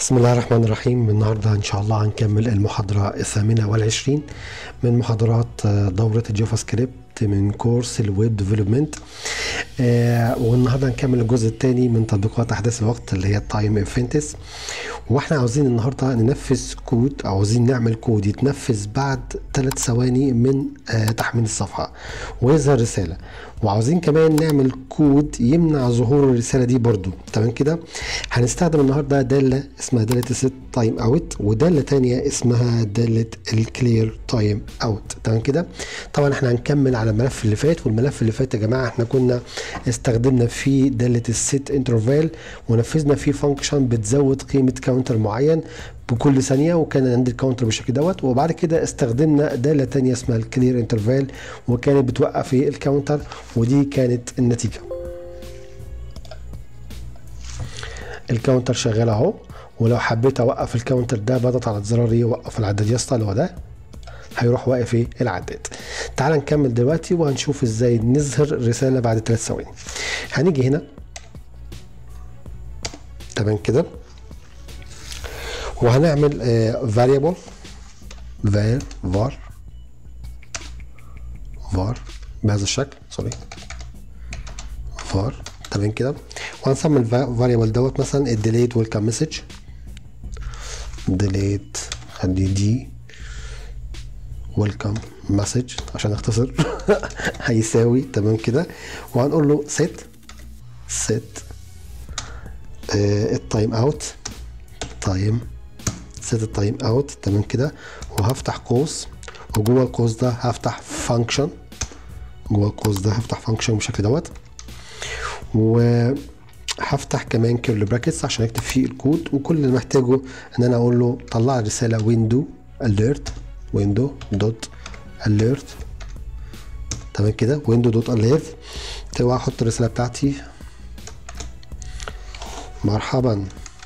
بسم الله الرحمن الرحيم. النهاردة إن شاء الله هنكمل المحاضرة 28 من محاضرات دورة الجافا سكريبت من كورس الويب ديفلوبمنت. والنهاردة هنكمل الجزء الثاني من تطبيقات أحداث الوقت اللي هي التايم انفينيتيز. واحنا عاوزين النهاردة ننفذ كود، أو عاوزين نعمل كود يتنفذ بعد 3 ثواني من تحميل الصفحة ويظهر رسالة، وعاوزين كمان نعمل كود يمنع ظهور الرسالة دي برضو. تمام كده. هنستخدم النهاردة دالة اسمها دالة السيت تايم اوت، ودالة تانية اسمها دالة الكلير تايم اوت. تمام كده. طبعا احنا هنكمل على الملف اللي فات، والملف اللي فات يا جماعة احنا كنا استخدمنا فيه دالة السيت انترفال، ونفذنا فيه فانكشن بتزود قيمة كاونتر معين بكل ثانيه، وكان عندي الكاونتر بالشكل دوت. وبعد كده استخدمنا داله ثانيه اسمها الكلير انترفال، وكانت بتوقف الكاونتر، ودي كانت النتيجه. الكاونتر شغال اهو، ولو حبيت اوقف الكاونتر ده بضغط على الزرار يوقف العداد يسطا، اللي هو ده هيروح واقف العداد. تعال نكمل دلوقتي وهنشوف ازاي نظهر رساله بعد 3 ثواني. هنيجي هنا تمام كده، وهنعمل variable var بهذا الشكل، var. تمام كده. وهنسمي الفاريبل دوت مثلا الديليت ويلكم مسج، ديليت خلي دي ويلكم مسج عشان اختصر هيساوي. تمام كده. وهنقول له set التايم اوت set التايم اوت. تمام كده. وهفتح قوس، وجوه القوس ده هفتح فانكشن، بالشكل دوت. وهفتح كمان كيرلي براكتس عشان اكتب فيه الكود، وكل اللي محتاجه ان انا اقول له طلع رساله ويندو دوت اليرت. تمام كده. ويندو دوت اليرت. واحط الرساله بتاعتي مرحبا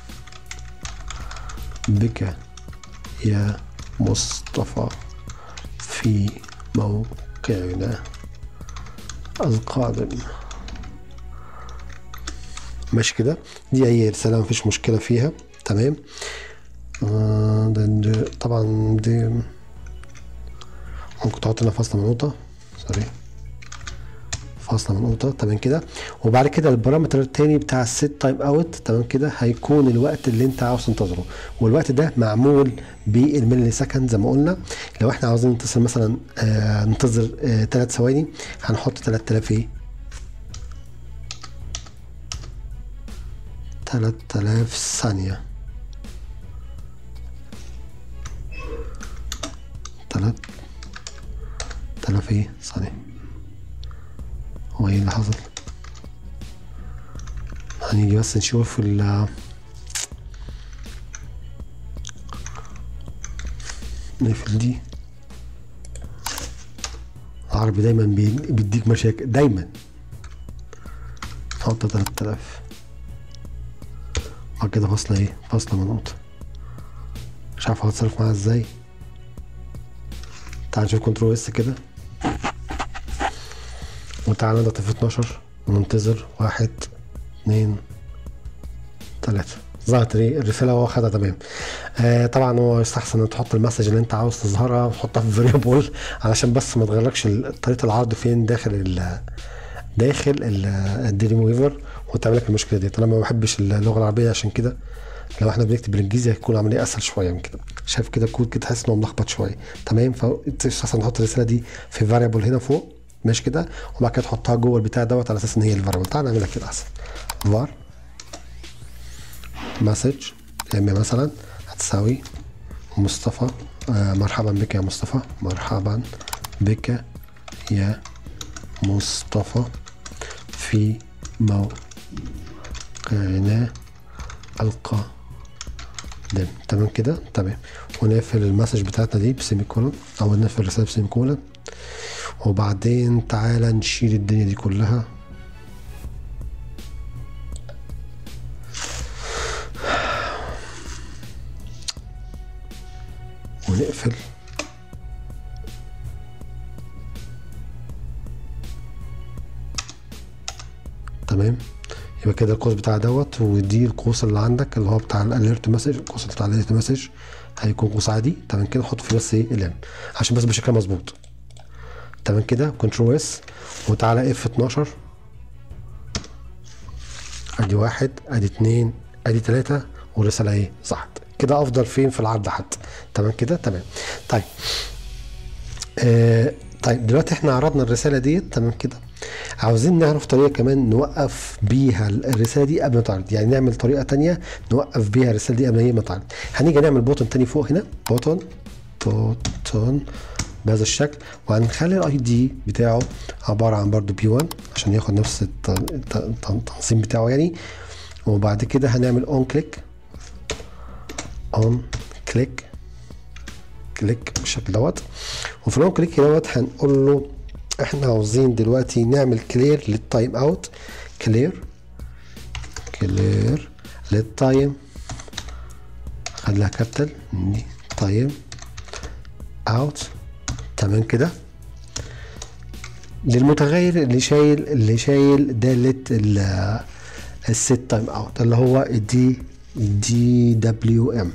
بك يا مصطفى في موقعنا القادم. ماشي كده. دي اي رسالة مفيش مشكلة فيها. تمام. طبعا دي ممكن تحط لنا فاصلة منقوطة، فاصلة منقوطة. تمام كده. وبعد كده البارامتر التاني بتاع السيت تايم اوت، تمام كده، هيكون الوقت اللي انت عاوز تنتظره، والوقت ده معمول بالملي سكند زي ما قلنا. لو احنا عاوزين نتصل مثلا ننتظر 3 ثواني، هنحط 3000 ثانية. 3000 ثانية. هو ايه اللي حصل؟ هنيجي بس نشوف نقفل دي. العربي دايما بيديك مشاكل دايما. نحط 3000 بعد كده فاصلة منقوطة. مش عارف هتصرف معاها ازاي. تعال نشوف كنترول اس كده، وتعالى نضغط في 12 وننتظر 1 2 3. ظهرت الرسالة وهو خدها. تمام. طبعا هو يستحسن ان تحط المسج اللي انت عاوز تظهرها وتحطها في فاريبل، علشان بس ما تغيرلكش طريقة العرض فين داخل الديلي ويفر وتعمل لك المشكلة دي. انا ما بحبش اللغة العربية، عشان كده لو احنا بنكتب بالانجليزي هيكون العملية اسهل شوية من كده. شايف كده الكود كده تحس انه ملخبط شوية. تمام. فيستحسن تحط الرسالة دي في فاريبل هنا فوق، ماشي كده، وبعد كده تحطها جوه البتاع دوت على اساس ان هي الفاريبل. تعالى نعملها كده احسن. var مسج مثلا هتساوي مصطفى، مرحبا بك يا مصطفى، مرحبا بك يا مصطفى في موقعنا القادم. تمام كده. تمام. ونقفل المسج بتاعتنا دي بسيمي كولون، او نقفل الرسالة بسيمي كولون. وبعدين تعالى نشيل الدنيا دي كلها، ونقفل. تمام. يبقى كده القوس بتاع دوت، ودي القوس اللي عندك اللي هو بتاع الاليرت مسج. القوس بتاع الاليرت مسج هيكون قوس عادي. تمام كده، حط فيه بس ايه الام عشان بس بشكل مظبوط. تمام كده، كنترول اس وتعالى اف 12. ادي 1 ادي 2 ادي 3 والرساله ايه صحت كده. افضل فين؟ في العرض حتى. تمام كده، تمام. طيب طيب دلوقتي احنا عرضنا الرساله ديت. تمام كده، عاوزين نعرف طريقه كمان نوقف بيها الرساله دي قبل ما تعرض. يعني نعمل طريقه تانية نوقف بيها الرساله دي قبل ما تعرض. هنيجي نعمل بوتن تاني فوق هنا، بوتن بهذا الشكل، وهنخلي الاي دي بتاعه عباره عن برضو بي 1 عشان ياخد نفس التنظيم بتاعه يعني. وبعد كده هنعمل اون كليك بالشكل دوت. وفي الاون كليك دوت هنقول له احنا عاوزين دلوقتي نعمل كلير للتايم اوت. كلير للتايم، خليها كابيتال تايم اوت. تمام كده، للمتغير اللي شايل دالة الست تايم اوت اللي هو الدي دبليو ام.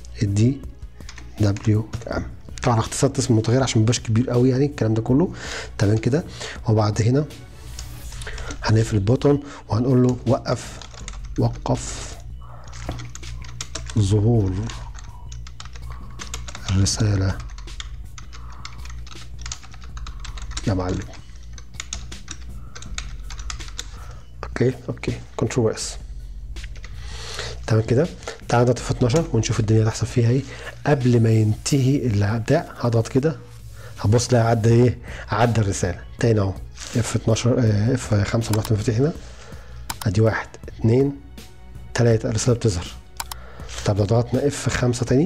طبعا اختصرت اسم المتغير عشان مبقاش كبير قوي يعني الكلام ده كله. تمام كده، وبعد هنا هنقفل البوتون وهنقول له وقف ظهور الرسالة يا معلم. اوكي كنترول اس. تمام كده، تعال نضغط في 12 ونشوف الدنيا هتحصل فيها ايه. قبل ما ينتهي الابداع هضغط كده، هبص الاقي عدى الرساله تاني اهو. اف 12 اف 5 رحت مفتوح هنا، ادي 1 2 3 الرساله بتظهر. طب لو ضغطنا اف 5 تاني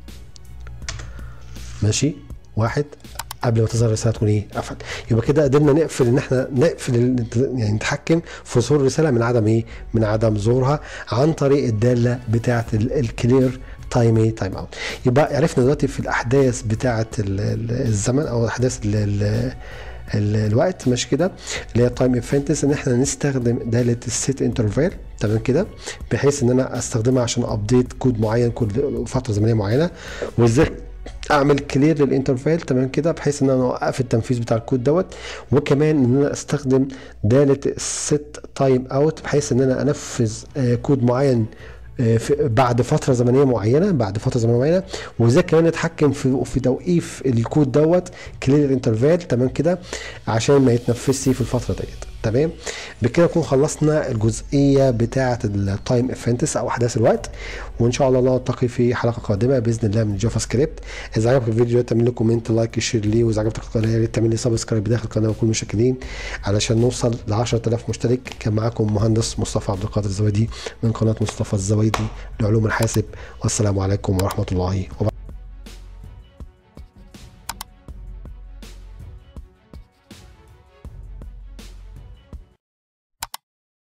ماشي 1 قبل ما تظهر الرساله تكون ايه قفل. يبقى كده قدرنا نقفل يعني نتحكم في ظهور الرساله من عدم ظهورها عن طريق الداله بتاعه الكلير تايم اوت. يبقى عرفنا دلوقتي في الاحداث بتاعه الزمن او احداث الوقت ماشي كده اللي هي تايم ايفنتس ان احنا نستخدم داله السيت انترفال. تمام كده، بحيث ان انا استخدمها عشان ابديت كود معين كل فتره زمنيه معينه، وازاي اعمل كلير للانترفال. تمام كده، بحيث ان انا اوقف التنفيذ بتاع الكود دوت. وكمان ان انا استخدم داله السيت تايم اوت بحيث ان انا انفذ كود معين بعد فتره زمنيه معينه وازاي كمان نتحكم في توقيف الكود دوت كلير الانترفال. تمام كده، عشان ما يتنفذش في الفتره ديت. تمام، بكده نكون خلصنا الجزئيه بتاعه التايم ايفنتس او احداث الوقت، وان شاء الله نلتقي في حلقه قادمه باذن الله من جافا سكريبت. اذا عجبك الفيديو تعمل لي كومنت لايك شير لي، واذا عجبتك القناه يا ريت تعمل لي سبسكرايب داخل القناه وكل مشاكلين علشان نوصل ل 10000 مشترك. كان معاكم مهندس مصطفى عبد القادر الزويدي من قناه مصطفى الزويدي لعلوم الحاسب، والسلام عليكم ورحمه الله وبركاته.